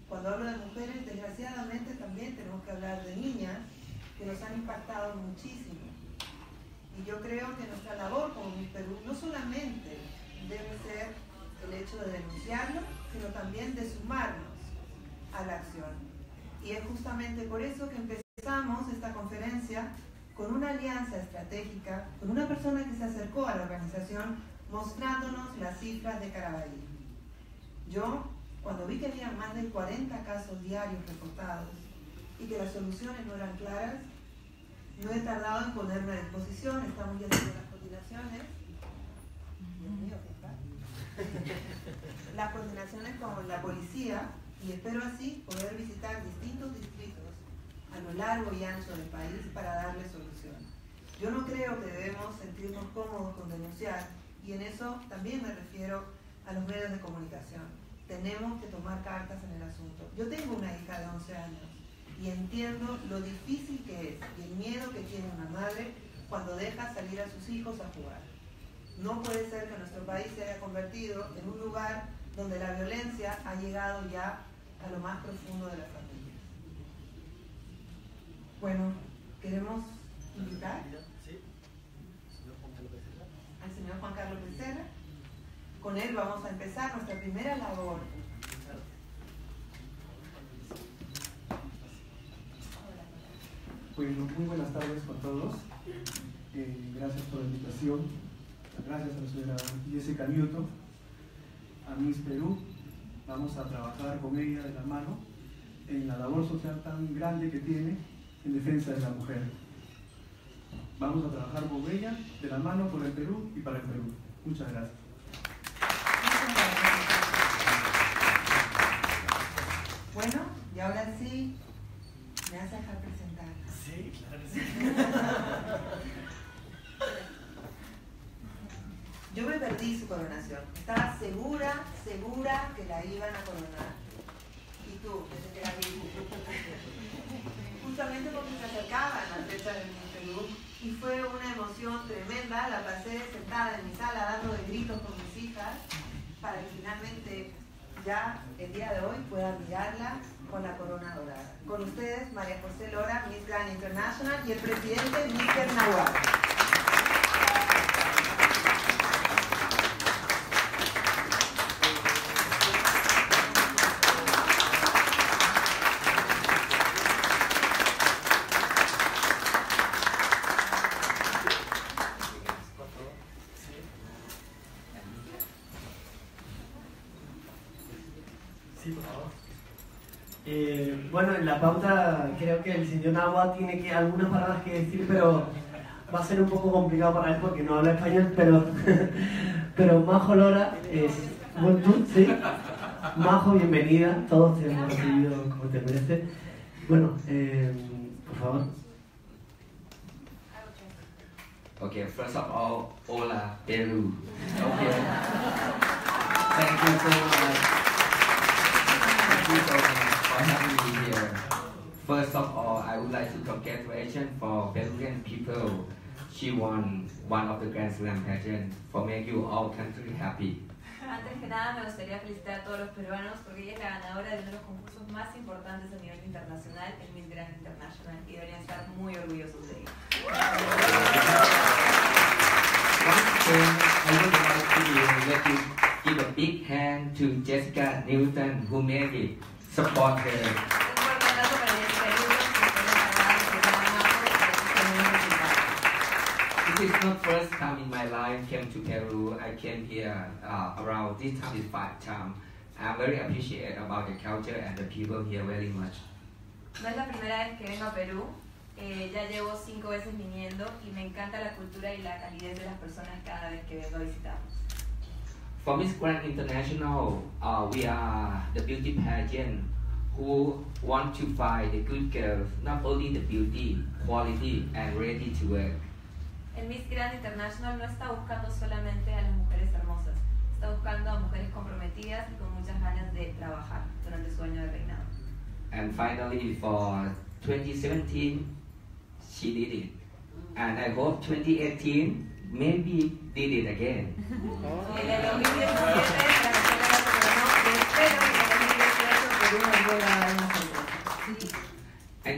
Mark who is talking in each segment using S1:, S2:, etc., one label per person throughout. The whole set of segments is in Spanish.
S1: Cuando hablo de mujeres, desgraciadamente también tenemos que hablar de niñas que nos han impactado muchísimo. Y yo creo que nuestra labor como Miss Perú no solamente debe ser el hecho de denunciarlo, sino también de sumarnos a la acción. Y es justamente por eso que empezamos esta conferencia con una alianza estratégica, con una persona que se acercó a la organización mostrándonos las cifras de Carabalí. Yo, cuando vi que había más de 40 casos diarios reportados y que las soluciones no eran claras, no he tardado en ponerme a disposición. Estamos ya haciendo las coordinaciones. Dios mío, ¿qué tal? Las coordinaciones con la policía, y espero así poder visitar distintos distritos a lo largo y ancho del país para darle solución. Yo no creo que debemos sentirnos cómodos con denunciar, y en eso también me refiero a los medios de comunicación. Tenemos que tomar cartas en el asunto. Yo tengo una hija de 11 años y entiendo lo difícil que es y el miedo que tiene una madre cuando deja salir a sus hijos a jugar. No puede ser que nuestro país se haya convertido en un lugar donde la violencia ha llegado ya a lo más profundo de la familia. Bueno, queremos invitar al señor Juan Carlos Becerra. Con él vamos a empezar nuestra primera labor.
S2: Bueno, muy buenas tardes con todos. Gracias por la invitación. Gracias a la señora Jessica Newton, a Miss Perú. Vamos a trabajar con ella de la mano en la labor social tan grande que tiene en defensa de la mujer. Vamos a trabajar con ella de la mano por el Perú y para el Perú. Muchas gracias.
S1: Bueno, y ahora sí, me vas a dejar presentar.
S3: Sí, claro que sí.
S1: Yo me perdí su coronación. Estaba segura que la iban a coronar. Y tú, desde que la vi. Justamente porque se acercaban a la fecha del Miss Perú. Y fue una emoción tremenda. La pasé sentada en mi sala dando de gritos con mis hijas para que finalmente ya el día de hoy pueda mirarla con la corona dorada. Con ustedes, María José Lora, Miss Grand International, y el presidente Mr. Nahuatl.
S3: Sí, por favor. Bueno, en la pauta creo que el señor Nahuatl tiene algunas palabras que decir, pero va a ser un poco complicado para él porque no habla español, pero Majo Lora, ¿sí? Majo, bienvenida, todos te hemos recibido como te mereces. Bueno, por favor.
S4: Okay, first of all, hola, Peru. Okay. Thank you so much. Thank you so much for having me here. First of all, I would like to congratulate for Peruvian people. She won one of the Grand Slam pageants for make you all country happy.
S5: Antes que nada me gustaría felicitar a todos los peruanos porque ella es la ganadora de uno de los concursos más importantes a nivel internacional, el Miss Grand International, y deberían estar muy orgullosos de ella.
S4: I would like to give a big hand to Jessica Newton who made it. Support her. This is not first time in my life came to Peru. I came here around this time is 5 times. I'm very appreciative about the culture and the people here very much.
S5: No es la primera vez que vengo a Perú, ya llevo 5 veces viniendo y me encanta la cultura y la calidez de las personas cada vez que vengo a visitarnos.
S4: For Miss Grand International, we are the beauty pageant who want to find the good girls, not only the beauty, quality and ready to work.
S5: El Miss Grand International no está buscando solamente a las mujeres hermosas, está buscando a mujeres comprometidas y con muchas ganas de trabajar durante su año de reinado.
S4: And finally, for 2017, she did it. And I hope 2018, maybe did it again.
S5: En el 2017, la coronó y espero que en el 2018 Perú nos vuelva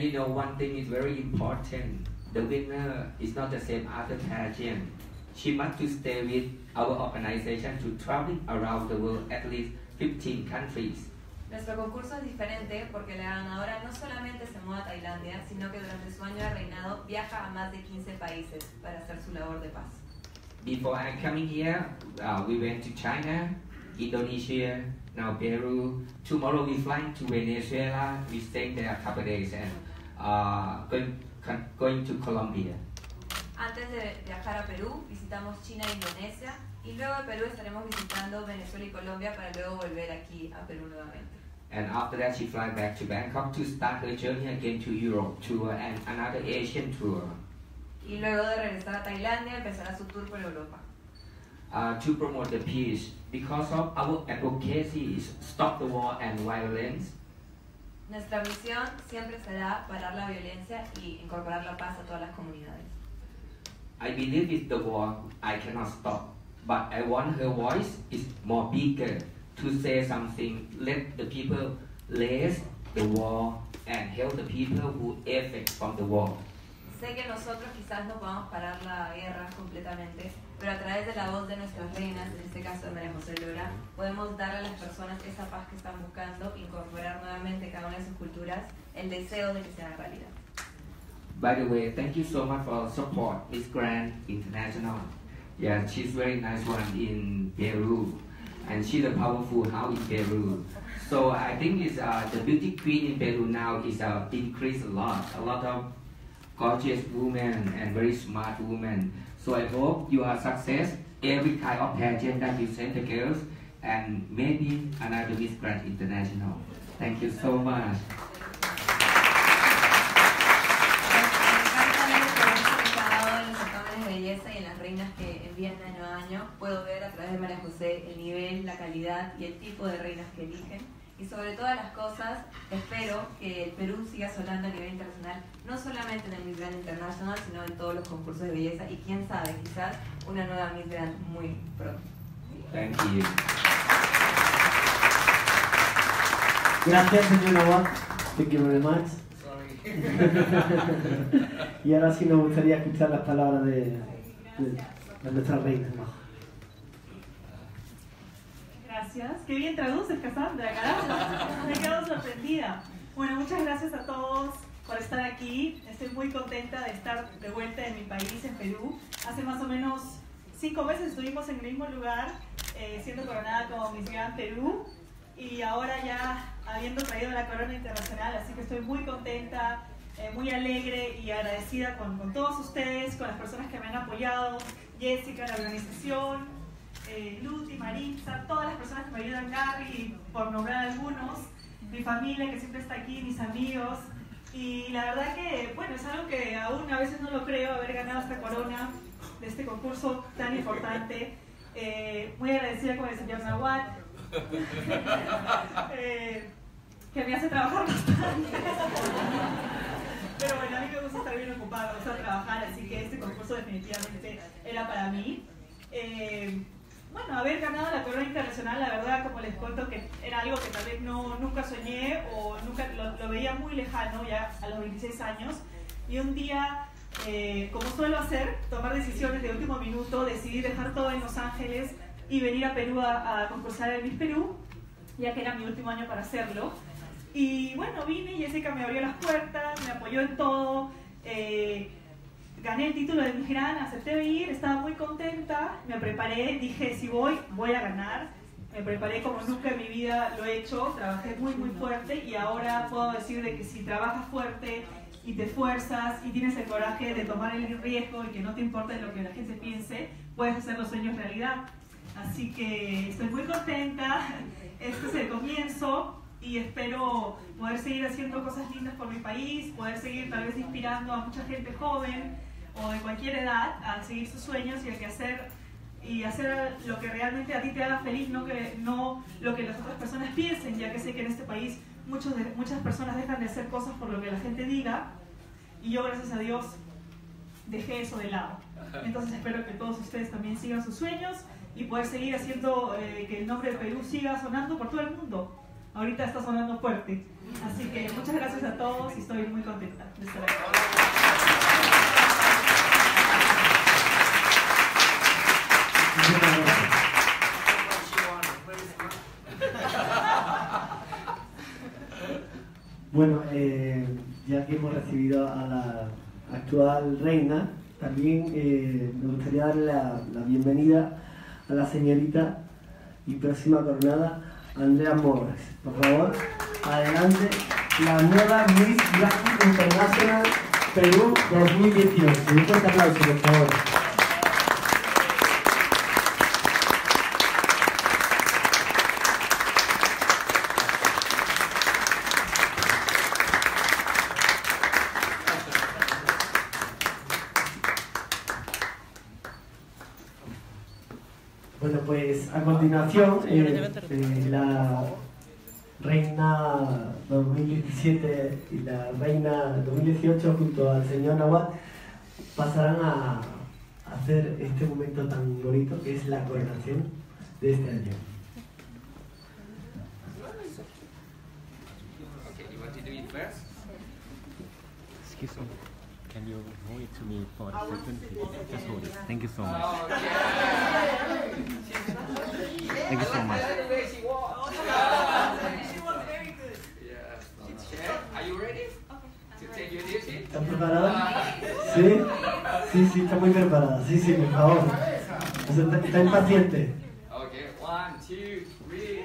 S4: And you know, one thing is very important. The winner is not the same as the pageant. She must to stay with our organization to travel around the world at least 15 countries.
S5: Nuestro concurso es diferente porque la ganadora no solamente se muda a Tailandia, sino que durante su año de reinado viaja a más de 15 países para hacer su labor de paz.
S4: Before I coming here, we went to China, Indonesia, now Peru. Tomorrow we fly to Venezuela. We stay there a couple of days and going to Colombia.
S5: Antes de viajar a Perú, visitamos China e Indonesia, y luego de Perú estaremos visitando Venezuela y Colombia para luego volver aquí a Perú nuevamente.
S4: And after that, she fly back to Bangkok to start her journey again to Europe tour and another Asian tour.
S5: Y luego de regresar a Tailandia, empezará su tour por Europa.
S4: To promote the peace, because of our advocacy is stop the war and violence.
S5: Nuestra misión siempre será parar la violencia y incorporar la paz a todas las comunidades.
S4: I believe with the war I cannot stop, but I want her voice is more bigger to say something. Let the people less the war and help the people who affect from the war.
S5: Sé que nosotros quizás no podamos parar la guerra completamente, pero a través de la voz de nuestras reinas, en este caso de María José Lora, podemos darle a las personas esa paz que están buscando, incorporar nuevamente cada una de sus culturas, el deseo de que sea realidad.
S4: By the way, thank you so much for support Miss Grand International. Yeah, she's very nice one in Peru, and she's a powerful house in Peru. So I think it's the beauty queen in Peru now is increased a lot of gorgeous women and very smart women. So I hope you are success every kind of pageant that you send the girls, and maybe another Miss Grand International. Thank you so much.
S5: Y en las reinas que envían año a año, puedo ver a través de María José el nivel, la calidad y el tipo de reinas que eligen. Y sobre todas las cosas, espero que el Perú siga sonando a nivel internacional, no solamente en el Miss Grand International, sino en todos los concursos de belleza y quién sabe, quizás una nueva Miss Grand muy pronto.
S4: Thank you.
S3: Gracias, señora Watt. Thank you very much. Y ahora sí nos gustaría escuchar las palabras de nuestra reina.
S6: Gracias. Qué bien traduces, Cassandra, carajo. Me he quedado sorprendida. Bueno, muchas gracias a todos por estar aquí. Estoy muy contenta de estar de vuelta en mi país, en Perú. Hace más o menos 5 meses estuvimos en el mismo lugar, siendo coronada como Miss Grand Perú. Y ahora ya habiendo traído la corona internacional, así que estoy muy contenta, muy alegre y agradecida con todos ustedes, con las personas que me han apoyado, Jessica, la organización, Luti, Maritza, todas las personas que me ayudan, Gary, por nombrar algunos, mi familia que siempre está aquí, mis amigos, y la verdad que, bueno, es algo que aún a veces no lo creo, haber ganado esta corona de este concurso tan importante. Muy agradecida con el señor Nawat, que me hace trabajar bastante. Pero bueno, a mí me gusta estar bien ocupada, me gusta trabajar, así que este concurso definitivamente era para mí. Bueno, haber ganado la corona internacional, la verdad, como les cuento, que era algo que tal vez nunca soñé o nunca lo veía muy lejano, ya a los 26 años. Y un día, como suelo hacer, tomar decisiones de último minuto, decidí dejar todo en Los Ángeles y venir a Perú a concursar en Miss Perú, ya que era mi último año para hacerlo. Y bueno, vine, Jessica me abrió las puertas, me apoyó en todo, gané el título de Miss Grand, acepté venir, estaba muy contenta, me preparé, dije si voy a ganar, me preparé como nunca en mi vida lo he hecho, trabajé muy fuerte y ahora puedo decir de que si trabajas fuerte y te esfuerzas y tienes el coraje de tomar el riesgo y que no te importa lo que la gente piense, puedes hacer los sueños realidad. Así que estoy muy contenta, este es el comienzo y espero poder seguir haciendo cosas lindas por mi país, poder seguir tal vez inspirando a mucha gente joven o de cualquier edad a seguir sus sueños y hacer lo que realmente a ti te haga feliz, no lo que las otras personas piensen, ya que sé que en este país muchas personas dejan de hacer cosas por lo que la gente diga y yo, gracias a Dios, dejé eso de lado. Entonces espero que todos ustedes también sigan sus sueños y poder seguir haciendo que el nombre de Perú siga sonando por todo el mundo. ahorita está sonando fuerte. Así que muchas gracias a todos y estoy muy contenta de estar aquí.
S3: Bueno, ya que hemos recibido a la actual reina, también me gustaría darle la bienvenida a la señorita y próxima coronada, Andrea Morris. Por favor, adelante, la nueva Miss Black International Perú 2018. Un fuerte aplauso, por favor. Bueno, pues a continuación la reina 2017 y la reina 2018 junto al señor Nawat pasarán a hacer este momento tan bonito que es la coronación de este año.
S4: Okay, you want to do it first?
S7: Excuse me. Can you hold it to me for a second, please? Just hold it. Thank you so much. Thank you so much.
S4: She was very good. Yeah. Are you ready to take your duty?
S3: ¿Están preparados? ¿Sí? Sí, sí, está muy preparada. Sí, sí, por favor. O sea, está impaciente.
S4: Okay, 1, 2, 3.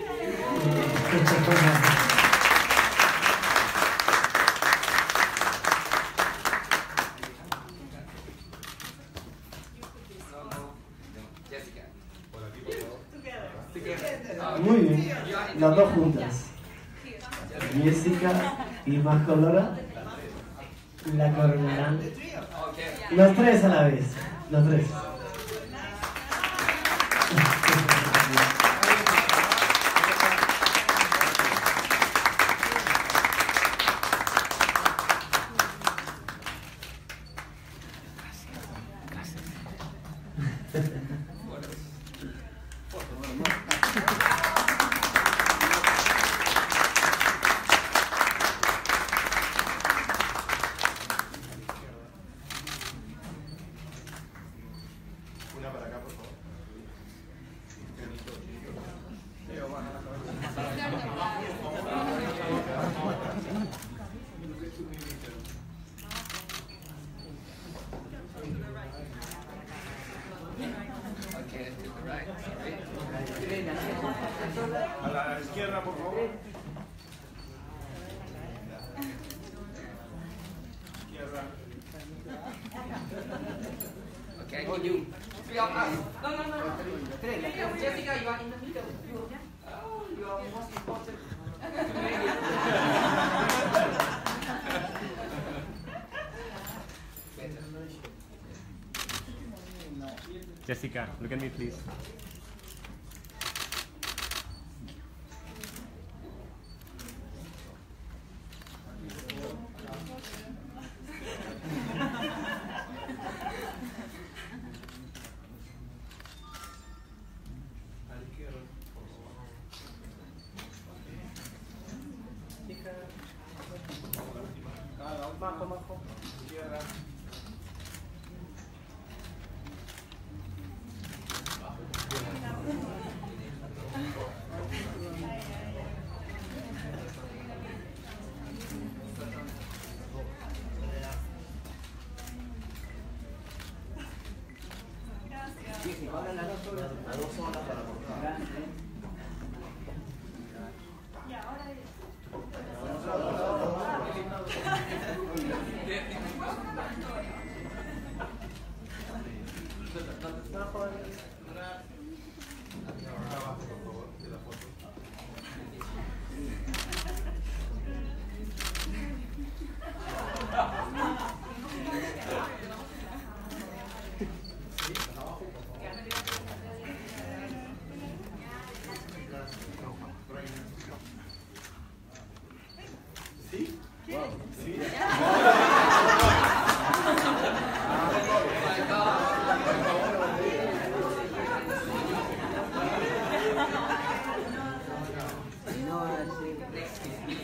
S3: Muy bien, las dos juntas. Jessica y Marco Lora la coronarán. Los tres a la vez. Los tres.
S8: A la izquierda, por favor. Izquierda.
S4: Okay, I need you. 3 of us. No. 3. Jessica, you are in the middle. Oh, you are most important.
S7: Jessica, look at me, please.
S8: Marco. Izquierda.
S4: next is me.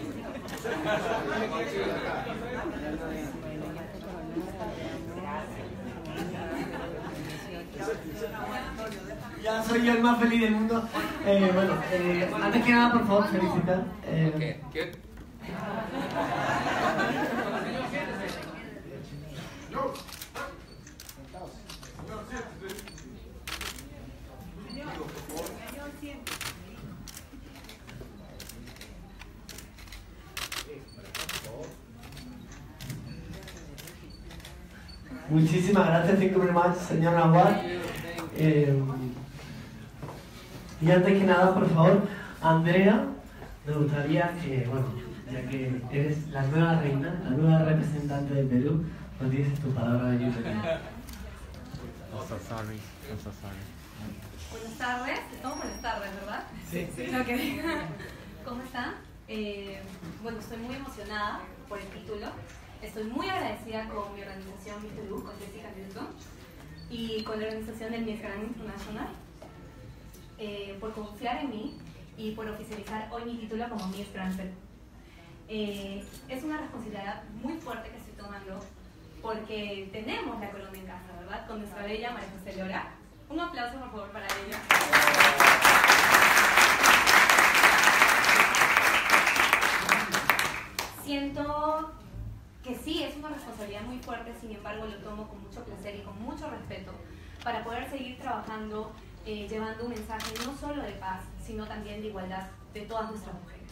S3: Ya soy yo el más feliz del mundo. Bueno, antes que nada, por favor, felicitar.
S4: Okay, good.
S3: Muchísimas gracias, thank you very much, señor Nahuatl. Y antes que nada, por favor, Andrea, me gustaría que, bueno, ya que eres la nueva reina, la nueva representante del Perú, nos dices tu palabra de bienvenida.
S7: I'm so sorry. I'm so sorry.
S5: Buenas tardes, estamos buenas tardes, ¿verdad?
S3: Sí.
S5: Okay. ¿Cómo están? Bueno, estoy muy emocionada por el título. Estoy muy agradecida con mi organización Miss Perú, con Jessica Newton, y con la organización del Miss Grand International, por confiar en mí y por oficializar hoy mi título como Miss Grand Perú. Es una responsabilidad muy fuerte que estoy tomando porque tenemos la corona en casa, ¿verdad? Con nuestra bella María José Lora. Un aplauso, por favor, para ella. Siento que sí, es una responsabilidad muy fuerte, sin embargo lo tomo con mucho placer y con mucho respeto para poder seguir trabajando, llevando un mensaje no solo de paz, sino también de igualdad de todas nuestras mujeres.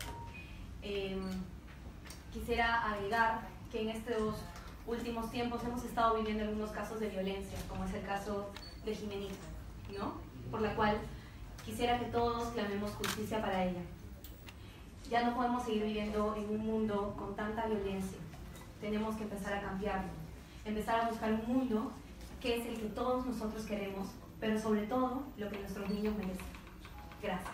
S5: Quisiera agregar que en estos últimos tiempos hemos estado viviendo algunos casos de violencia, como es el caso de Jimenita, ¿no? Por la cual quisiera que todos clamemos justicia para ella. Ya no podemos seguir viviendo en un mundo con tanta violencia. Tenemos que empezar a cambiarlo, empezar a buscar un mundo que es el que todos nosotros queremos, pero sobre todo lo que nuestros niños merecen. Gracias.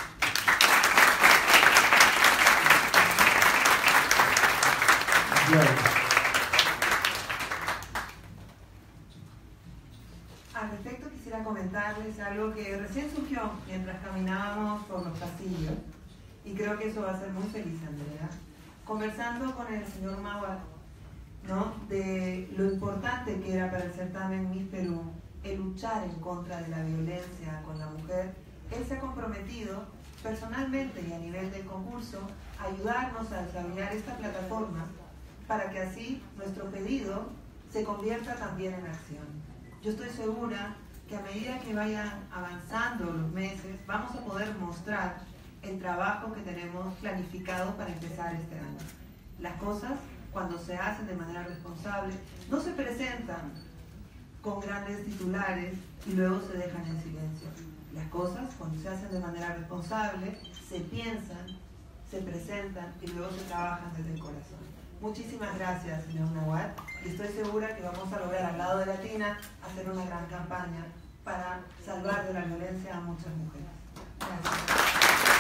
S1: Al respecto quisiera comentarles algo que recién surgió mientras caminábamos por los pasillos y creo que eso va a ser muy feliz, Andrea. Conversando con el señor Nahuatl, ¿no?, de lo importante que era para el certamen Miss Perú el luchar en contra de la violencia con la mujer, él se ha comprometido personalmente y a nivel del concurso a ayudarnos a desarrollar esta plataforma para que así nuestro pedido se convierta también en acción. Yo estoy segura que a medida que vayan avanzando los meses vamos a poder mostrar el trabajo que tenemos planificado para empezar este año. Las cosas, cuando se hacen de manera responsable, no se presentan con grandes titulares y luego se dejan en silencio. Las cosas, cuando se hacen de manera responsable, se piensan, se presentan y luego se trabajan desde el corazón. Muchísimas gracias, señor Nahuatl, y estoy segura que vamos a lograr al lado de Latina hacer una gran campaña para salvar de la violencia a muchas mujeres. Gracias.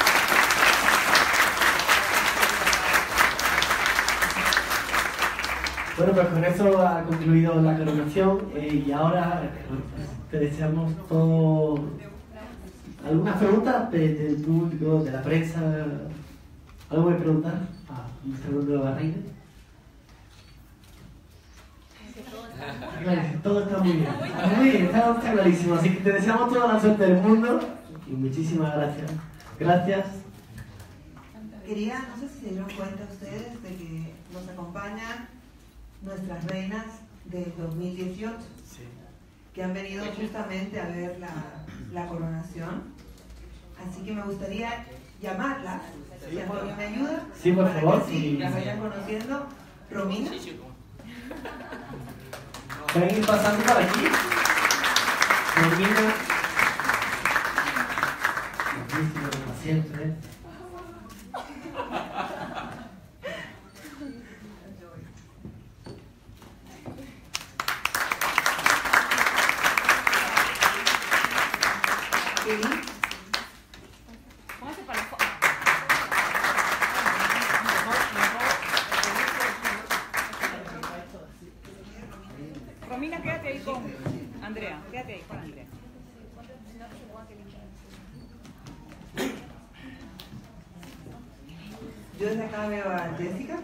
S3: Bueno, pues con eso ha concluido la coronación y ahora te deseamos todo. ¿Algunas preguntas del público, de la prensa? ¿Algo que preguntar a nuestra nueva reina? Todo está muy bien. Muy bien, está clarísimo. Así que te deseamos toda la suerte del mundo y muchísimas gracias. Gracias.
S1: Quería, no sé si se dieron cuenta ustedes de que nos acompañan nuestras reinas del 2018, sí, que han venido justamente a ver la coronación. Así que me gustaría llamarlas. Si Antonio me ayuda,
S3: sí, por
S1: para
S3: favor,
S1: que sí,
S3: sí,
S1: las vayan conociendo. Romina.
S3: ¿Pueden ir pasando por aquí? Romina. Siempre.
S6: Romina, quédate ahí con Andrea. Quédate ahí con Andrea.
S1: Yo desde acá veo a Jessica.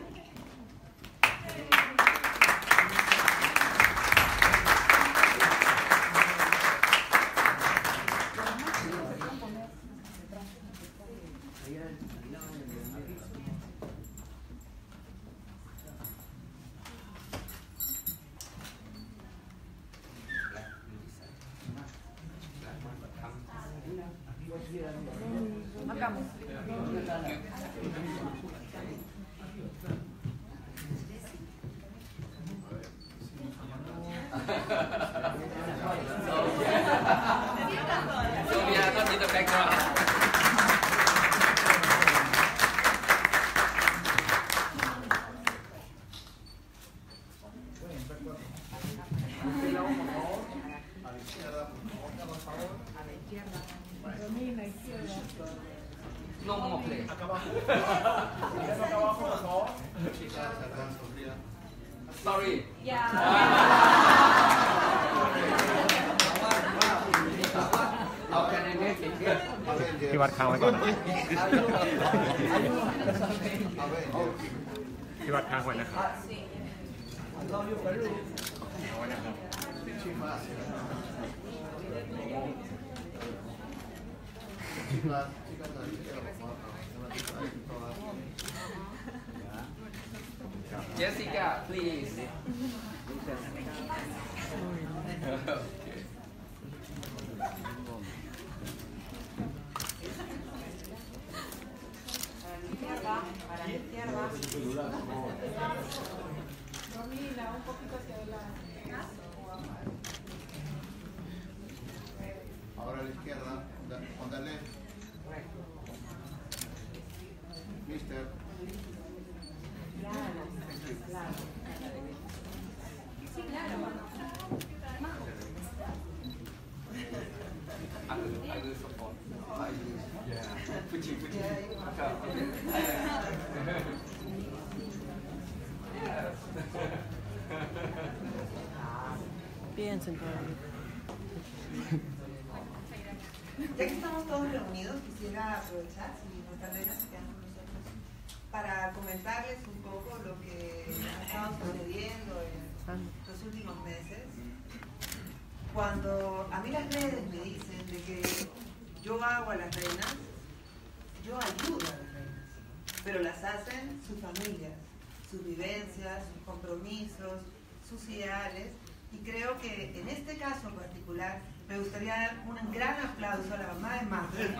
S4: Sylvia, not in the background. No more play. Sorry. How can I make it here?
S7: พี่วัดค้างไว้ก่อนนะพี่วัดค้างไว้นะครับเอาไว้นะครับ
S4: Jessica, please.
S1: Para la izquierda.
S6: Romina, un poquito hacia adelante.
S8: Ahora a la izquierda, on the left. Mister.
S5: Sí, claro.
S4: I will support. Yeah. Puchi.
S9: Piensen por ahí.
S1: Ya que estamos todos reunidos, quisiera aprovechar, si nuestras reinas se quedan con nosotros, para comentarles un poco lo que ha estado sucediendo en los últimos meses. Cuando a mí las redes me dicen de que yo hago a las reinas, yo ayudo a las reinas, pero las hacen sus familias, sus vivencias, sus compromisos, sus ideales, y creo que en este caso en particular me gustaría dar un gran aplauso a la mamá de Marta.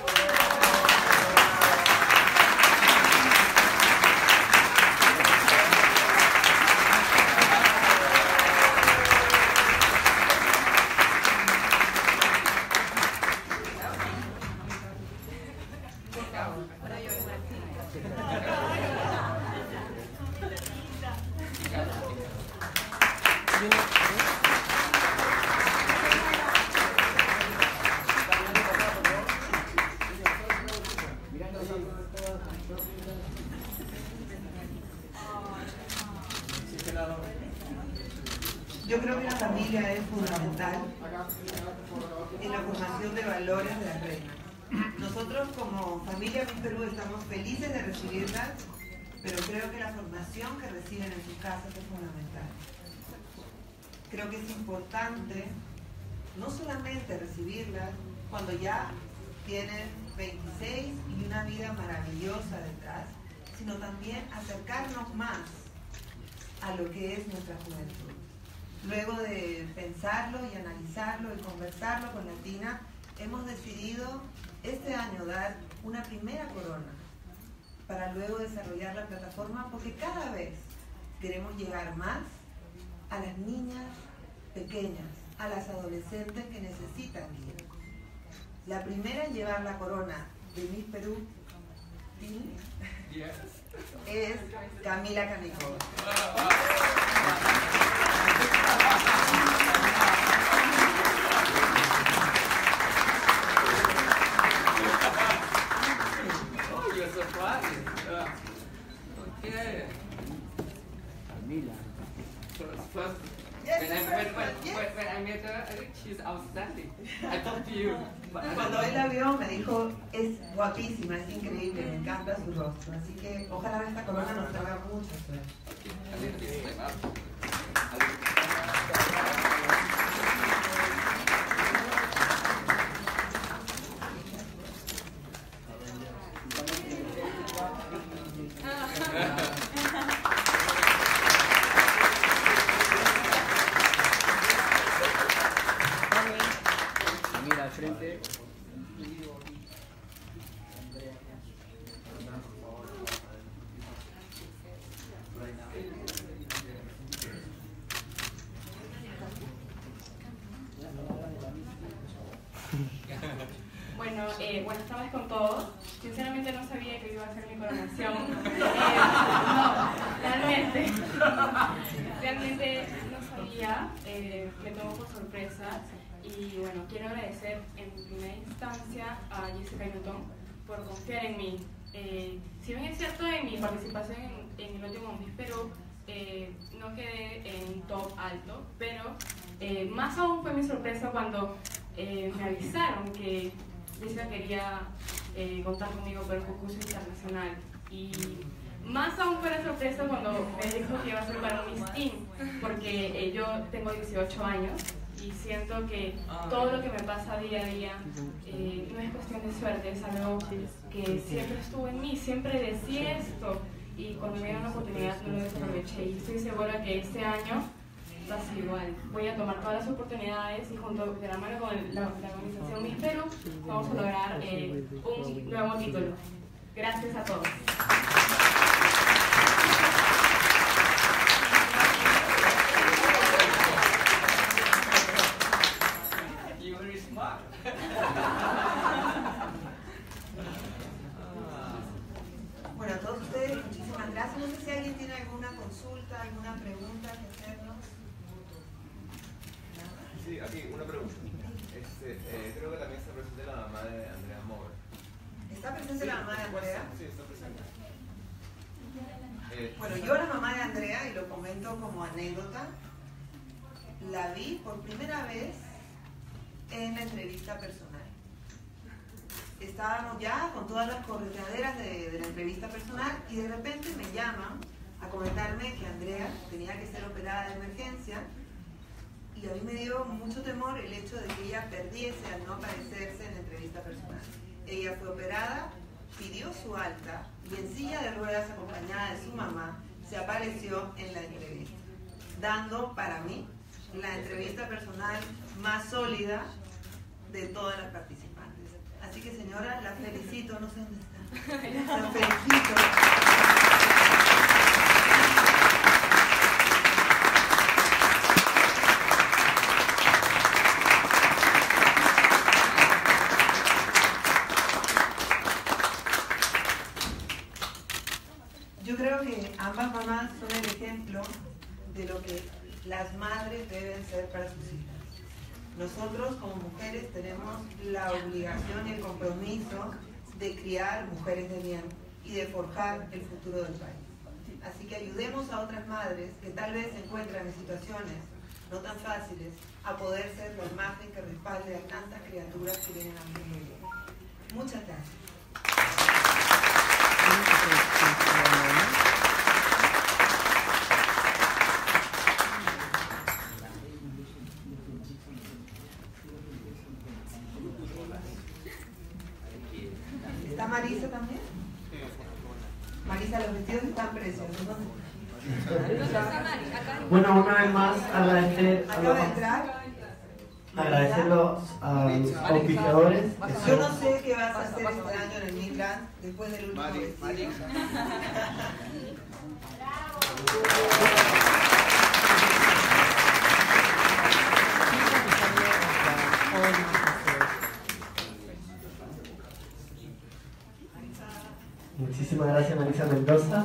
S1: Yo creo que la familia es fundamental en la formación de valores de las reinas. Nosotros como familia Miss Perú estamos felices de recibirlas, pero creo que la formación que reciben en sus casas es fundamental. Creo que es importante no solamente recibirlas cuando ya tienen 26 y una vida maravillosa detrás, sino también acercarnos más a lo que es nuestra juventud. Luego de pensarlo y analizarlo y conversarlo con la Tina, hemos decidido este año dar una primera corona para luego desarrollar la plataforma, porque cada vez queremos llegar más a las niñas pequeñas, a las adolescentes que necesitan guía. La primera en llevar la corona de Miss Perú es Camila Canicó.
S4: Oh, you're surprised. Okay.
S3: Camila.
S4: First,
S9: When I met her, I think she's outstanding. I talked to you.
S1: Cuando él la vio me dijo, es guapísima, es increíble, me encanta su rostro. Así que ojalá esta corona nos traiga mucha suerte.
S7: Mira al frente.
S10: Bueno, buenas tardes con todos. Sinceramente no sabía que iba a ser mi coronación. Realmente no sabía, me tomó por sorpresa. Y bueno, quiero agradecer en primera instancia a Jessica Newton por confiar en mí. Si bien es cierto, en mi participación en el último Miss Perú no quedé en top alto, pero más aún fue mi sorpresa cuando me avisaron que Jessica quería contar conmigo para el concurso internacional. Y más aún fue la sorpresa cuando me dijo que iba a ser para un Miss Team, porque yo tengo 18 años. Y siento que todo lo que me pasa día a día no es cuestión de suerte, es algo que siempre estuvo en mí, siempre decía esto. Y cuando me dieron la oportunidad no lo desaproveché. Y estoy segura que este año va a ser igual. Voy a tomar todas las oportunidades y junto de la mano con la organización Miss Perú vamos a lograr un nuevo título. Gracias a todos.
S1: Bueno, a todos ustedes, muchísimas gracias. No sé si alguien tiene alguna consulta, alguna pregunta que hacernos.
S11: Sí, aquí una pregunta. Creo que también está presente la mamá de Andrea Mover.
S1: ¿Está presente la mamá de Andrea?
S11: Sí, está presente.
S1: Bueno, yo la mamá de Andrea, y lo comento como anécdota, la vi por primera vez en la entrevista personal. Estábamos ya con todas las correteaderas de la entrevista personal y de repente me llaman a comentarme que Andrea tenía que ser operada de emergencia y a mí me dio mucho temor el hecho de que ella perdiese al no aparecerse en la entrevista personal. Ella fue operada, pidió su alta y en silla de ruedas acompañada de su mamá se apareció en la entrevista, dando para mí la entrevista personal más sólida de todas las participantes. Así que señora, la felicito, no sé dónde está. La felicito. Yo creo que ambas mamás son el ejemplo de lo que las madres deben ser para sus hijas. Nosotros como mujeres tenemos la obligación y el compromiso de criar mujeres de bien y de forjar el futuro del país. Así que ayudemos a otras madres que tal vez se encuentran en situaciones no tan fáciles a poder ser la imagen que respalde a tantas criaturas que vienen a mi mundo. Muchas gracias. ¿Está Marisa también? Marisa, los vestidos están preciosos.
S3: Bueno, una vez más agradecer a los auspiciadores.
S1: Yo no sé qué vas a hacer este año en el Midland después del último vestido.
S3: Muchísimas gracias, Marisa Mendoza.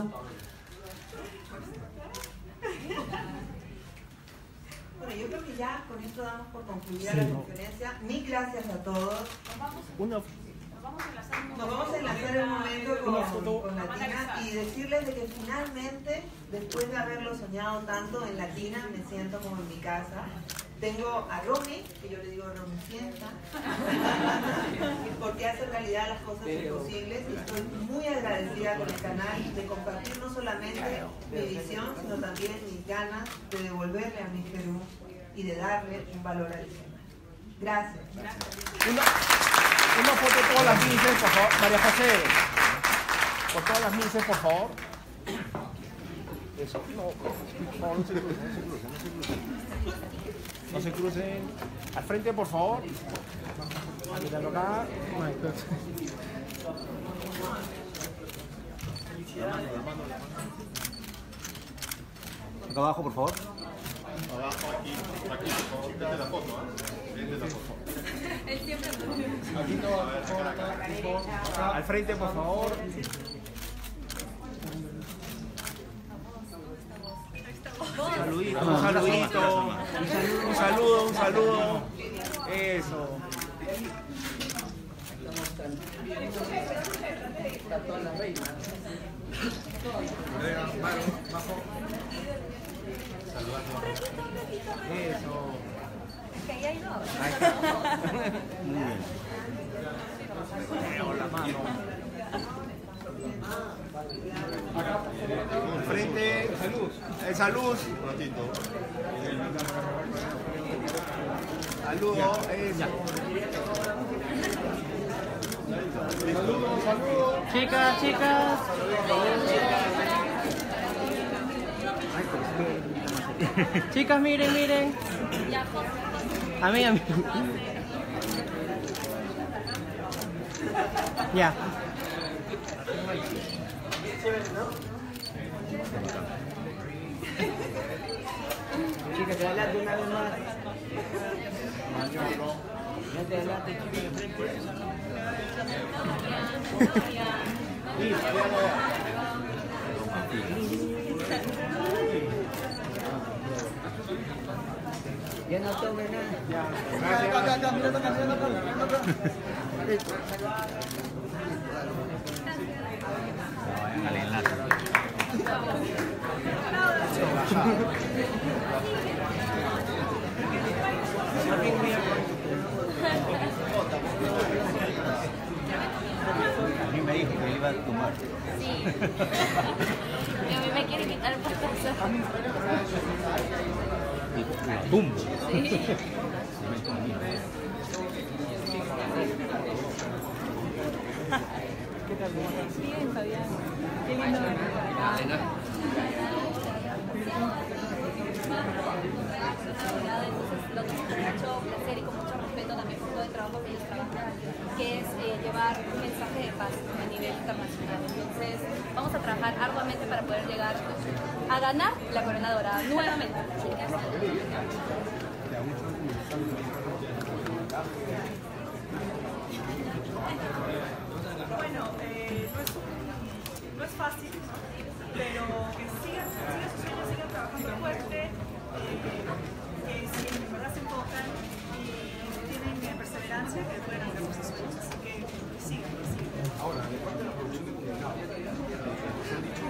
S1: Bueno, yo creo que ya con esto damos por concluida la conferencia. Mil gracias a todos. Nos vamos a enlazar un momento con Latina y decirles de que finalmente, después de haberlo soñado tanto en Latina, me siento como en mi casa. Tengo a Romy, que yo le digo Romy sienta, porque hace realidad las cosas imposibles, y estoy muy agradecida con el canal de compartir no solamente mi visión, sino también mis ganas de devolverle a mi Perú y de darle un valor adicional. Gracias.
S12: Una foto de todas las mises, por favor. María José. Por todas las mises, por favor. Eso. No, no se crucen. No se crucen. Al frente, por favor. A mirarlo acá.
S13: Acá abajo, por favor.
S8: Abajo, aquí, desde la foto, desde la foto.
S10: Él siempre
S12: aquí todo, al frente, por favor. Un saludito. Un saludo. Eso. Eso.
S10: Que ahí hay dos.
S13: Muy bien.
S12: La mano. Frente. Salud. Un ratito. Saludo. Eso. Saludos.
S14: Chicas. Chicas, miren. A mí. Ya. Chicas, te adelante una vez más. Ya te adelante, chicas, de frente. Ya no tome nada.
S12: Acá, mira acá.
S13: Al enlace. A mí me dijo que iba a tomar.
S10: Sí. Y a mí me quiere quitar el pastazo.
S13: ¡Bum!
S10: Sí.
S14: ¿Qué tal?
S6: Bien, Fabián. Qué lindo.
S10: Entonces, lo que con mucho placer y con mucho respeto también por todo el trabajo que ellos trabajan, que es llevar un mensaje de paz a nivel internacional. Entonces, vamos a trabajar arduamente para poder llegar a ganar la Corona Dorada nuevamente.
S6: Bueno, no es fácil, pero que sigan sus sueños, sigan trabajando fuerte, que si en verdad se enfocan y tienen perseverancia, que pueden alcanzar sus sueños. Así que sigan.
S12: Ahora, de parte de la producción de comunicado, se ha dicho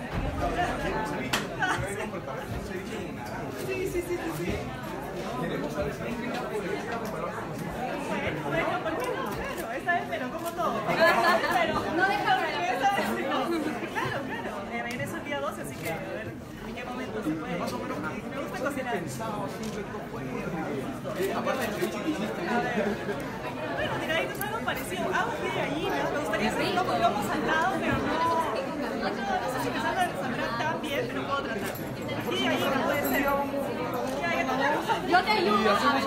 S6: Sí.
S12: Queremos saber si hay que preparar
S6: Bueno, ¿por qué no? Claro, esta vez me lo como todo. Pero
S10: no deja hablar.
S6: Claro. Regreso el día 12, así que a ver en qué momento se puede.
S12: Más o menos,
S6: me gusta cocinar.
S12: Pensado siempre aparte de lo que hiciste.
S6: Bueno, tiraditos es algo parecido. Hago pie de gallina. Me gustaría hacer lomo saltado, pero no sé si me saldrá tan bien, pero puedo tratar. Pie de gallina puede ser.
S10: Yo te ayudo.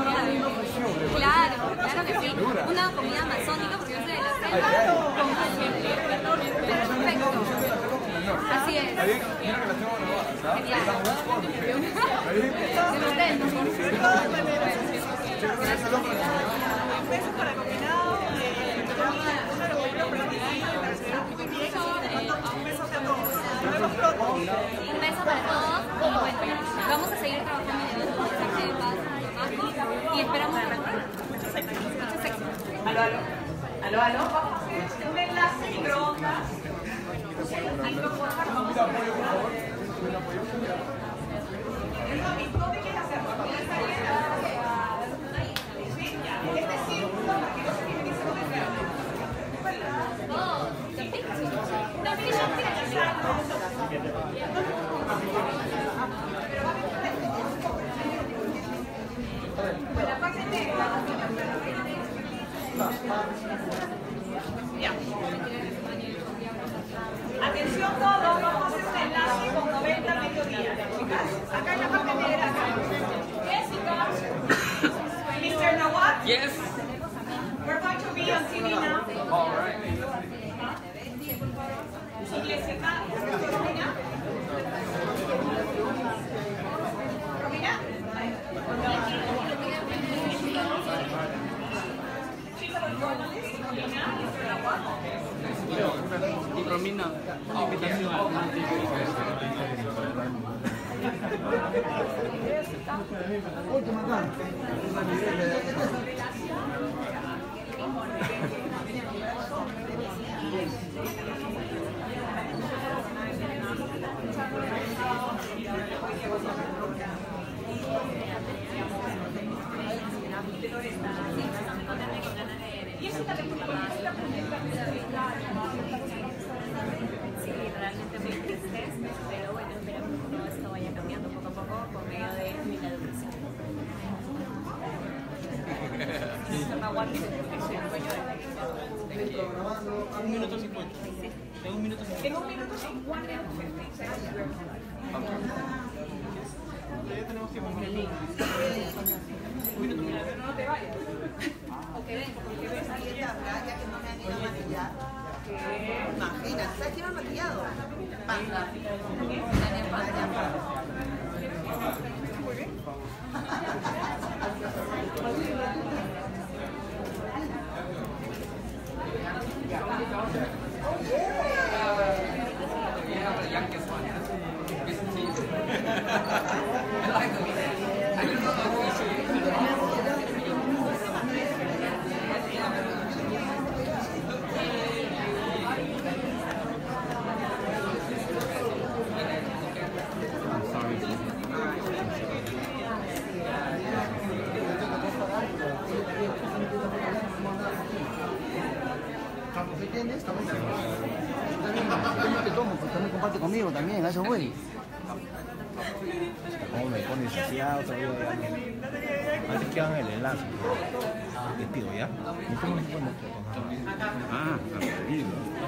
S10: Claro que sí. Una comida amazónica, porque yo soy de la selva. Perfecto. Así es. Genial.
S6: Besos para combinado.
S10: Un beso para todos. Y bueno, vamos a seguir trabajando en el mensaje de paz y esperamos muchos éxitos.
S1: Aló.
S6: un enlace microondas. Ahí lo puedo hacer. ¿Dónde quieres hacerlo? Sí, ya. Este círculo, para que no se tiene que ser muy grande. También ya tiene que ser. La parte negra. Ya. Atención todos, vamos a hacer un enlace con 90 al mediodía, chicas. Acá en la parte negra, acá. Jessica. Mr. Nawat.
S9: Yes.
S6: We're going to be on TV now.
S9: All right.
S6: Jessica. Romina. Romina.
S9: Y Romina, una invitación al
S14: Última acá.
S5: Sí, realmente muy tristes, pero bueno, esperamos que todo esto vaya cambiando poco a poco por medio de la educación.
S12: Un minuto 50. En un minuto 50.
S6: En un minuto 50.
S12: Ya tenemos tiempo.
S6: No te vayas.
S1: O que ven, porque ves ahí ella acá, ya que no me han ido a maquillar. Imagina, ¿sabes quién me ha maquillado? Panda.
S6: Muy bien.
S14: ¿Entiendes? También te tomo, pues también comparte conmigo también, a eso voy.
S12: ¿Cómo me pones así? Todavía ya. Así que hagan el enlace. Despido ya. Ah, a pedido.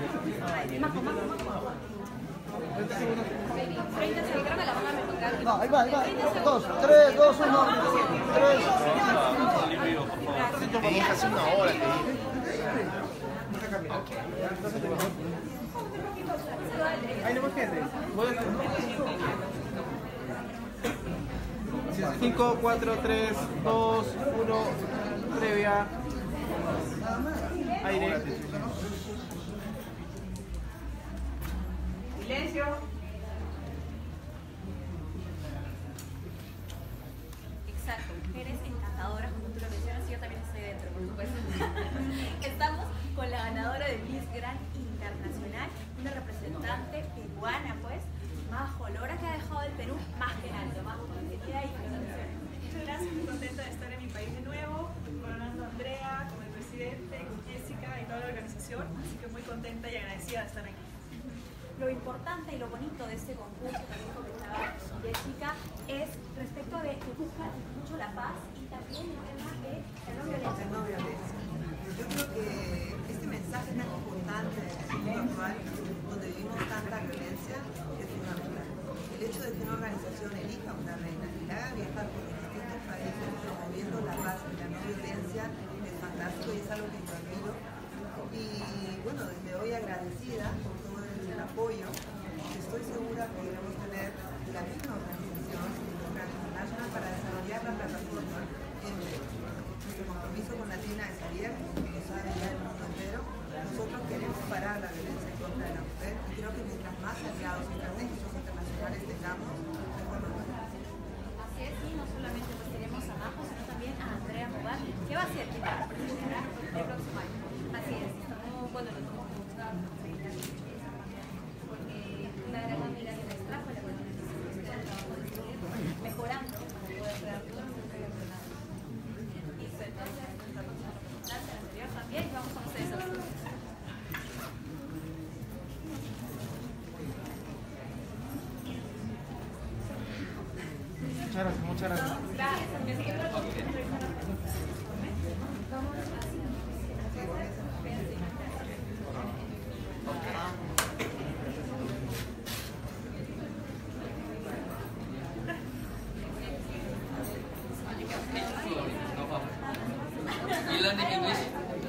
S5: 30 segundos, creo que la van a retocar.
S14: No, ahí va. 2, 3, 2, 1, 3.
S12: Vamos casi una hora.
S2: Ahí no más gente. 5, 4, 3, 2, 1, previa. Aire.
S6: Silencio.
S5: Exacto, mujeres encantadoras, como tú lo mencionas, y yo también estoy dentro, por supuesto. Estamos con la ganadora del Miss Grand Internacional, una representante peruana, pues, Majo Lora, que ha dejado el Perú más que en alto, Majo, bienvenida y felicitaciones.
S6: Muchas gracias, muy contenta de estar en mi país de nuevo, coronando a Andrea, con el presidente, con Jessica y toda la organización, así que muy contenta y agradecida de estar aquí.
S5: Lo importante y lo bonito de este concurso, también comentaba Jessica, es respecto de que busca mucho la paz y también el tema de la no violencia.
S1: Yo creo que este mensaje tan importante del mundo actual, donde vivimos tanta violencia, es fundamental. El hecho de que una organización elija una reina y la haga viajar por los distintos países promoviendo la paz y la no violencia es fantástico y es algo que yo admiro. Y bueno, desde hoy agradecida por todo el apoyo, estoy segura que debemos tener la misma organización internacional para desarrollar la plataforma en Perú. Nuestro compromiso con Latina es abierto, como sabe ya el mundo entero. Nosotros queremos parar la violencia en contra de la mujer y creo que mientras más aliados estratégicos internacionales tengamos, mejor nos va.
S5: Así es, y no solamente pues tenemos a Majo, sino también a Andrea Mogar, que va a ser titular profesional el próximo año. Así es, estamos, bueno,
S12: Muchas gracias, muchas gracias.
S9: You learn the English?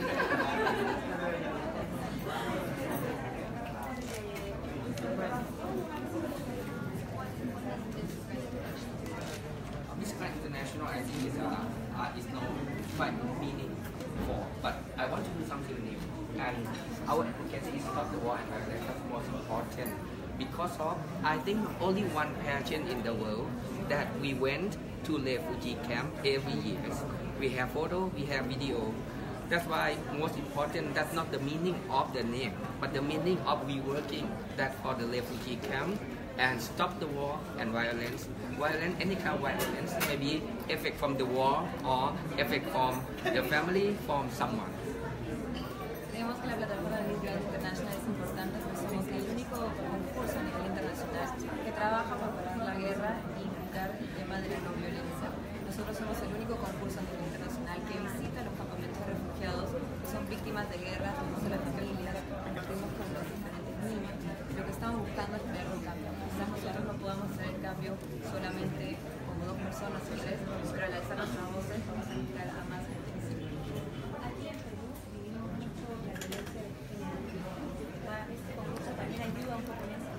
S9: Miss Grand International, I think is no quite meaningful, but I want to do something new. And our advocacy is not the war and violence, that's most important. Because of, I think only one pageant in the world that we went to refugee camp every year. We have photo, we have video. That's why most important, that's not the meaning of the name, but the meaning of we working that for the refugee camp and stop the war and violence. Violence, any kind of violence, maybe effect from the war or effect from the family, from someone.
S5: Creemos que la plataforma de Miss Grand International es importante, pues somos el único concurso a nivel internacional que trabaja para parar la guerra y inculcar el tema de la no violencia. Nosotros somos el único concurso a nivel internacional que visita los campamentos de refugiados que son víctimas de guerra, tenemos las familias, compartimos con los diferentes niños. Lo que estamos buscando es crear un cambio. Quizás nosotros no podamos hacer el cambio solamente como dos personas o tres, pero al alzar nuestras voces vamos a inspirar a más gente que se une. Aquí en Perú vivimos mucho la violencia de género. Este concurso también ayuda un poco en eso.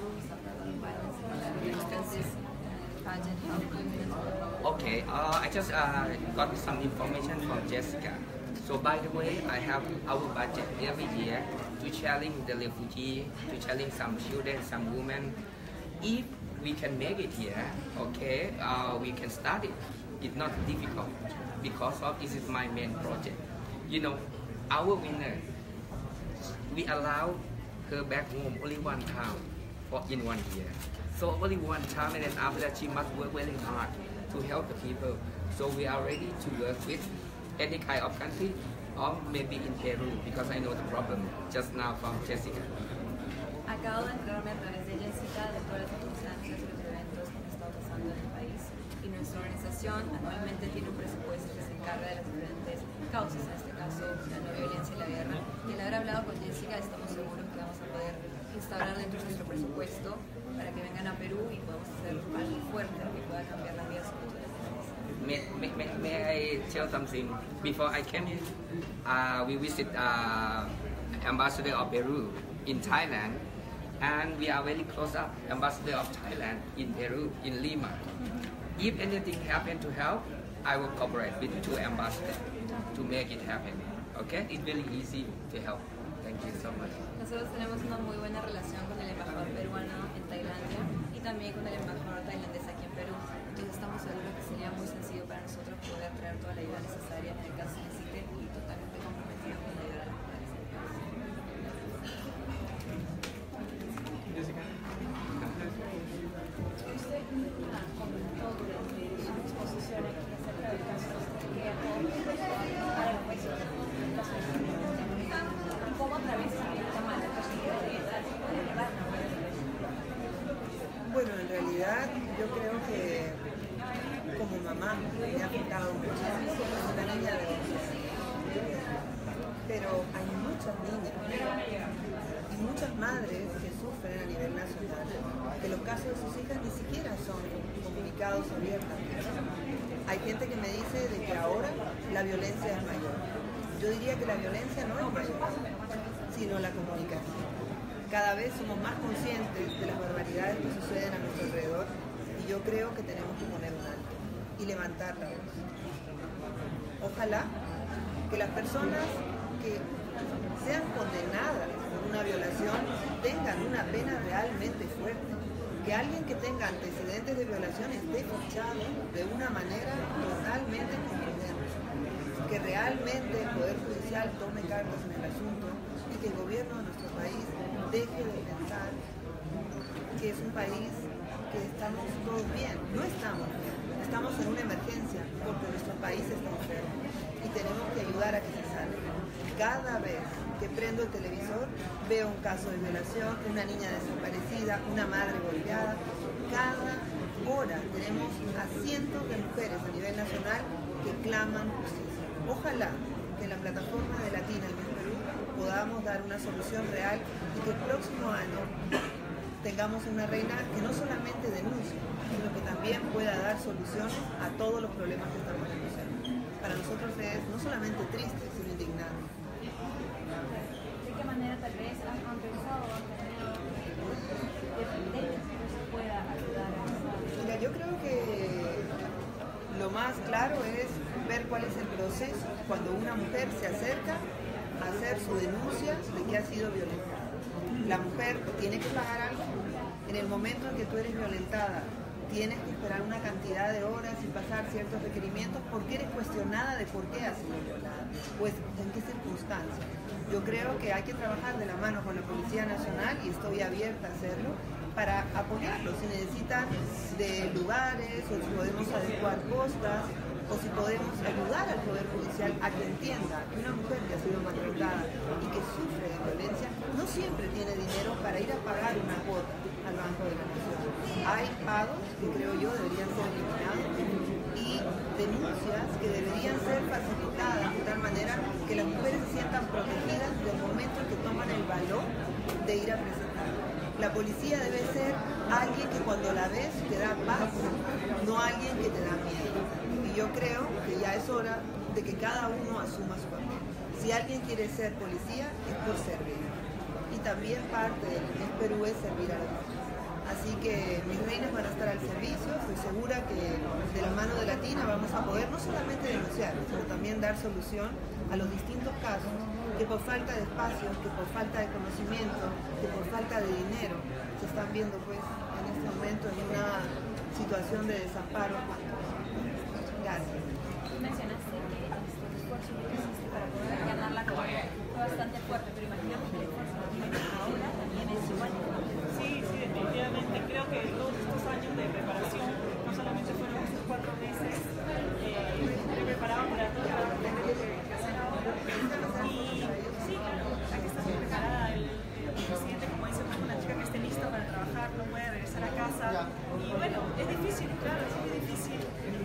S4: Okay, I just got some information from Jessica. So by the way, I have our budget every year to challenge the refugee, to challenge some children, some women. If we can make it here, okay, we can start it. It's not difficult because of this is my main project. You know, our winner, we allow her back home only one time in 1 year. So only one time, and then after that she must work very hard to help the people. So we are ready to work with any kind of country, or maybe in Peru, because I know the problem just now from Jessica.
S5: Acabo de enterarme a través de Jessica de todas las circunstancias y los eventos que han estado pasando en el país. Y nuestra organización anualmente tiene un presupuesto que se encarga de las diferentes causas, en este caso la no violencia y la guerra. Y al haber hablado con Jessica estamos seguros que vamos a poder instaurar dentro de nuestro presupuesto para que vengan a Perú y podamos hacer algo fuerte que pueda cambiar las vidas culturales.
S4: May I tell something? Before I came here, we visit Ambassador of Peru in Thailand, and we are very close up Ambassador of Thailand in Peru, in Lima. If anything happen to help, I will cooperate with two ambassadors to make it happen. Okay? It's very easy to help. Thank you so much.
S5: Nosotros tenemos una muy buena relación con el embajador peruano en Tailandia y también con el embajador tailandés aquí en Perú. Entonces estamos seguros que sería muy sencillo para nosotros poder traer toda la ayuda necesaria en el caso que necesite y totalmente comprometidos con la ayuda de las mujeres.
S12: Jessica.
S15: Usted comentó durante su exposición aquí acerca del caso que para el juicio ¿cómo atraviesa el tema de la posibilidad de verdad?
S1: Bueno, en realidad yo creo que como mamá me ha afectado muchísimo, como una niña de 11 años. Pero hay muchas niñas y muchas madres que sufren a nivel nacional, que los casos de sus hijas ni siquiera son comunicados abiertamente. Hay gente que me dice de que ahora la violencia es mayor. Yo diría que la violencia no es mayor, sino la comunicación. Cada vez somos más conscientes de las barbaridades que suceden a nuestro alrededor y yo creo que tenemos que poner un alto y levantar la voz. Ojalá que las personas que sean condenadas por una violación tengan una pena realmente fuerte. Que alguien que tenga antecedentes de violación esté fichado de una manera totalmente contundente. Que realmente el Poder Judicial tome cartas en el asunto y que el gobierno de nuestro país deje de pensar que es un país que estamos todos bien. No estamos bien, estamos en una emergencia porque nuestro país está enfermo y tenemos que ayudar a que se salga. sale. Cada vez que prendo el televisor veo un caso de violación, una niña desaparecida, una madre golpeada. Cada hora tenemos a cientos de mujeres a nivel nacional que claman justicia. Ojalá que en la plataforma de Latina en Perú podamos dar una solución real y que el próximo año tengamos una reina que no solamente denuncie, sino que también pueda dar soluciones a todos los problemas que estamos denunciando. Para nosotros es no solamente triste, sino indignante.
S15: ¿De qué manera tal vez han pensado o han tenido que se pueda ayudar a esa?
S1: Mira, yo creo que lo más claro es ver cuál es el proceso cuando una mujer se acerca a hacer su denuncia de que ha sido violentada. La mujer tiene que pagar algo. En el momento en que tú eres violentada, tienes que esperar una cantidad de horas y pasar ciertos requerimientos porque eres cuestionada de por qué has sido violada, pues en qué circunstancias. Yo creo que hay que trabajar de la mano con la Policía Nacional y estoy abierta a hacerlo para apoyarlos. Si necesitan de lugares o si podemos adecuar costas o si podemos ayudar al Poder Judicial a que entienda que una mujer que ha sido maltratada y que sufre de violencia no siempre tiene dinero para ir a pagar una cuota al Banco de la Nación. Hay pagos que creo yo deberían ser eliminados y denuncias que deberían ser facilitadas de tal manera que las mujeres se sientan protegidas desde el momento en que toman el valor de ir a presentar. La policía debe ser alguien que cuando la ves te da paz, no alguien que te da miedo. Y yo creo que ya es hora de que cada uno asuma su papel. Si alguien quiere ser policía, es por servir. Y también parte del Miss Perú es servir a los demás. Así que mis reinas van a estar al servicio. Estoy segura que de la mano de Latina vamos a poder no solamente denunciar, sino también dar solución a los distintos casos que por falta de espacio, que por falta de conocimiento, que por falta de dinero, se están viendo pues en este momento en una situación de desamparo. Gracias.
S15: Tú mencionaste que el esfuerzo que hiciste para poder ganar la carrera fue bastante fuerte, pero imaginamos que el esfuerzo que tienes ahora también es igual.
S6: Sí, definitivamente. Creo que todos estos años de preparación, no solamente fueron estos 4 meses, me preparaba para todo el trabajo que tengo que hacer ahora. Y sí, claro, hay que estar preparada. El presidente, como dice, es una chica que esté lista para trabajar, no puede regresar a casa. Y bueno, es difícil, claro, es muy difícil.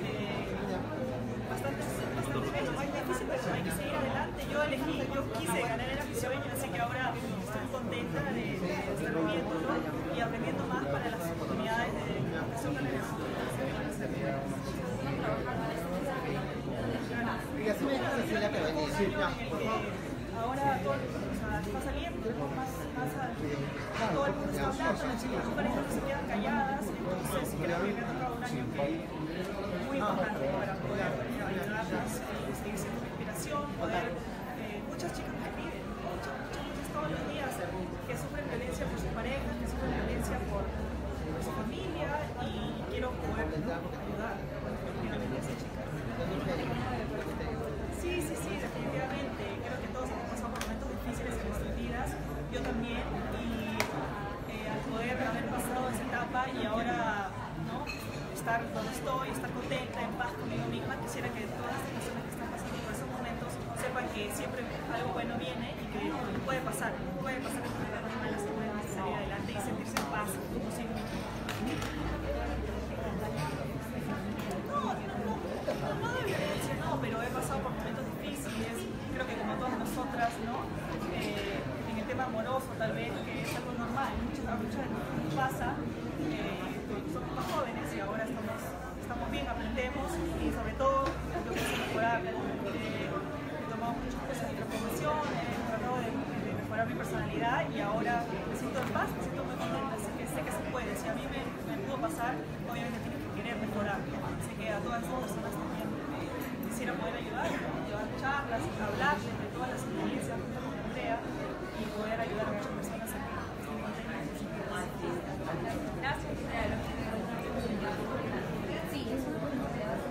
S6: Bastante difícil, pero hay que seguir adelante. Yo quise ganar el sueño, así que ahora estoy contenta de estar viviéndolo y aprendiendo más para las oportunidades de educación que ahora todo, está saliendo más todo el mundo está hablando, las parejas no se quedan calladas, entonces creo que me ha tocado un año muy importante para poder ayudarlas, seguir siendo una inspiración, poder, muchas chicas me piden, muchas todos los días que sufren violencia por sus parejas, que sufren violencia por su familia y quiero poder ayudar definitivamente a esas chicas. Sí, definitivamente. Creo que todos hemos pasado por momentos difíciles en nuestras vidas, yo también, y al poder haber pasado esa etapa y ahora ¿no? estar donde estoy, estar contenta, en paz conmigo misma, quisiera que todas las personas que están pasando por esos momentos sepan que siempre algo bueno viene y que puede pasar en tu vida normal, se puede salir adelante y sentirse en paz consigo mismo. No de violencia, no, pero he pasado por momentos difíciles, creo que como todas nosotras, ¿no? En el tema amoroso tal vez, que es algo normal, muchas veces nos pasa, somos más jóvenes y ahora estamos bien, aprendemos y sobre todo yo quise mejorar, he tomado muchos cursos de transformación, he tratado de mejorar mi personalidad y ahora me siento en paz, me siento muy contenta, sé que se puede, si a mí me pudo pasar, obviamente tienes que querer mejorar, sé que a todas estas personas también quisiera poder ayudar, llevar charlas, hablarles de todas las experiencias junto con Andrea y poder ayudar a muchas personas a que estén contentas.
S15: Gracias. Sí, eso es lo que da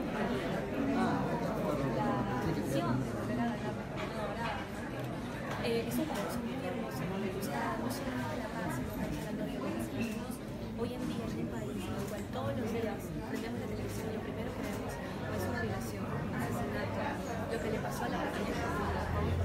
S15: la decisión de volver a ganar la corona dorada. Es un proceso muy hermoso, o sea, no solamente la paz, sino que hablando de violencia. Hoy en día en un país en el cual todos los días prendemos la televisión y lo primero que vemos es una violación, un asesinato, lo que le pasó a la pequeña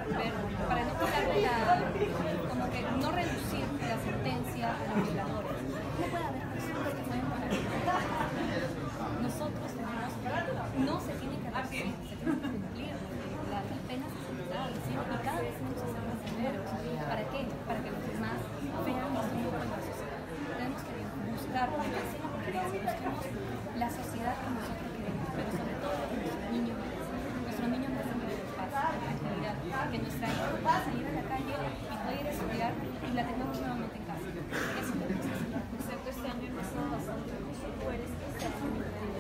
S15: ver, para no quitarle como que no reducir la sentencia a los violadores. No puede haber personas que pueden pagar. Nosotros tenemos, no se tiene que reducir, se tiene que cumplir las penas ejecutables, ¿sí? Y cada vez tenemos que ser más severos. ¿Para qué? Para que los demás vean nuestro grupo en la sociedad. Tenemos que buscar, buscamos la sociedad que nosotros queremos, pero sobre todo lo que nuestros niños merecen. Nuestros niños merecen vivir en paz, en tranquilidad, que nuestra hija pueda salir a la calle y pueda ir a estudiar y la tengamos nuevamente en casa. Eso es lo que nos hace.
S16: Excepto este año ha pasado bastante mucho mujeres que se han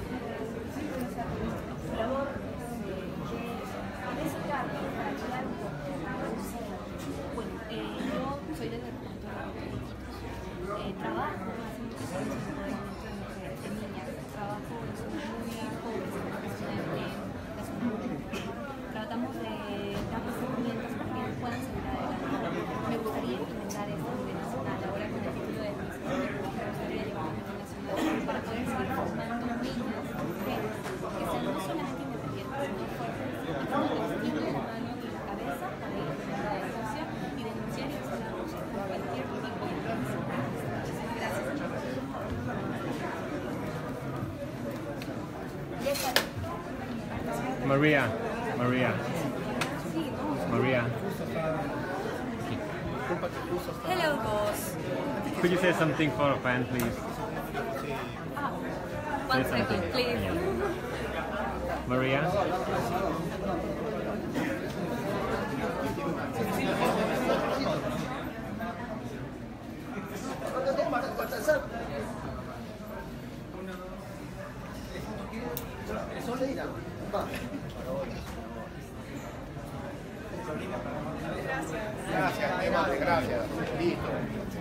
S15: su labor en ese cargo para ayudar un poco a reducir. Bueno, yo soy de trabajo hace muchos años de niña, trabajo en zonas muy pobres, tratamos de darles herramientas para que puedan salir adelante. Me gustaría implementar esto a nivel nacional, ahora con el título de administración de me gustaría llevar a nivel nacional para poder seguir formando niñas, mujeres, que sean no solamente independientes, sino fuertes, que tengan el destino de la mano y la cabeza para ir a la denuncia y denunciar y hacernos con cualquier tipo de violencia.
S7: Maria.
S15: Hello, boss.
S7: Could you say something for a fan, please?
S15: One second, please.
S7: Maria?
S12: Gracias, mi madre, gracias. Listo.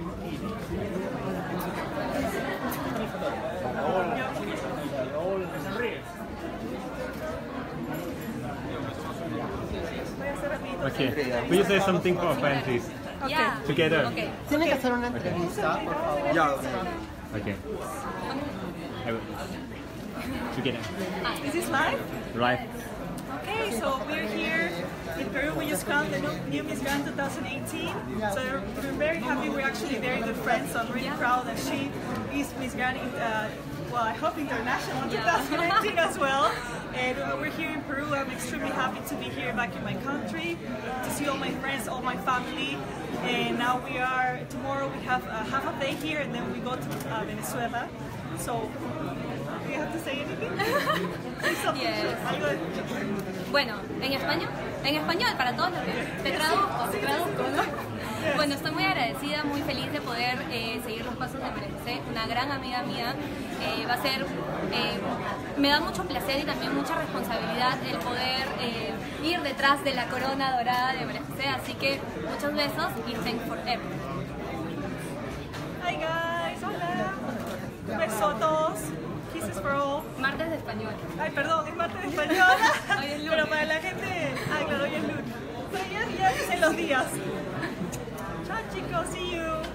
S7: Okay. Will you say something for a fan, please?
S15: Yeah.
S7: Together.
S15: Okay.
S14: Tiene que hacer una entrevista, por favor.
S7: Yeah. Okay. I will. Together.
S6: Is this live?
S7: Right.
S6: Okay, so we're here in Peru. We just crowned the new Miss Grand 2018. So we're very happy. We're actually very good friends. So I'm really proud that she is Miss Grand, well, I hope international in 2018 as well. And we're here in Peru. I'm extremely happy to be here back in my country, to see all my friends, all my family. And now tomorrow we have half a day here and then we go to Venezuela. So, do you have to say anything? Say something.
S15: Yes. Bueno, ¿en español? En español, para todos los que te traduzco, ¿no? Bueno, estoy muy agradecida, muy feliz de poder seguir los pasos de María José, una gran amiga mía. Va a ser, me da mucho placer y también mucha responsabilidad el poder ir detrás de la corona dorada de María José, así que muchos besos y thanks for everything.
S6: Hi guys, hola. Un beso a todos. Kisses for all.
S15: Martes de español.
S6: Ay, perdón, es martes de español.
S15: Hoy es lunes.
S6: Pero para la gente, claro, hoy es lunes. Pero ya dicen los días. Chao chicos, see you.